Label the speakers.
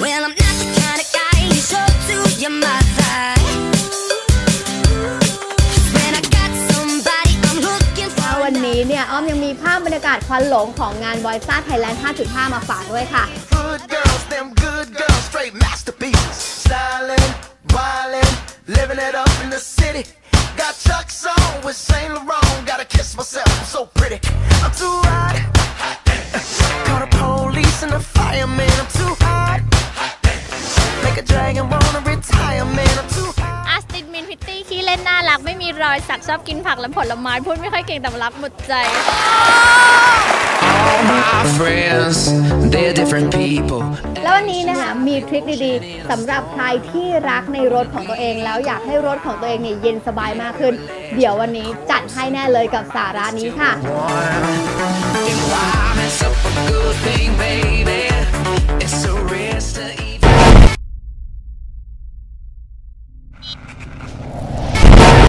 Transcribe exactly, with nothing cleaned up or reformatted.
Speaker 1: Well, I'm not the kind of guy you show to your mother. When I got somebody I'm looking for.
Speaker 2: วันนี้เนี่ยอ้อมยังมีภาพบรรยากาศควันหลงของงาน Voice Thailand ห้าจุดห้า มาฝากด้วยค่ะ
Speaker 3: Good girls, them good girls, straight masterpieces. Styling, wildin', living it up in the city. Got Chuck's on with Saint Laurent. Gotta kiss myself, I'm so pretty. I'm too hot. Call the police and the fireman. I'm too hot. Make a dragon wanna retire, man. I'm too hot.
Speaker 4: อาสตินมินพิตตี้ขี้เล่นน่ารักไม่มีรอยสักชอบกินผักและผลไม้พูดไม่ค่อยเก่งแต่รักหมดใจ
Speaker 5: All my friends, they're different people.
Speaker 2: แล้ววันนี้นะคะมีทริคดีๆสำหรับใครที่รักในรถของตัวเองแล้วอยากให้รถของตัวเองเนี่ยเย็นสบายมากขึ้นเดี๋ยววันนี้จัดให้แน่เลยกับสาระนี้ค่ะ
Speaker 5: And why mess up a good thing, baby? It's so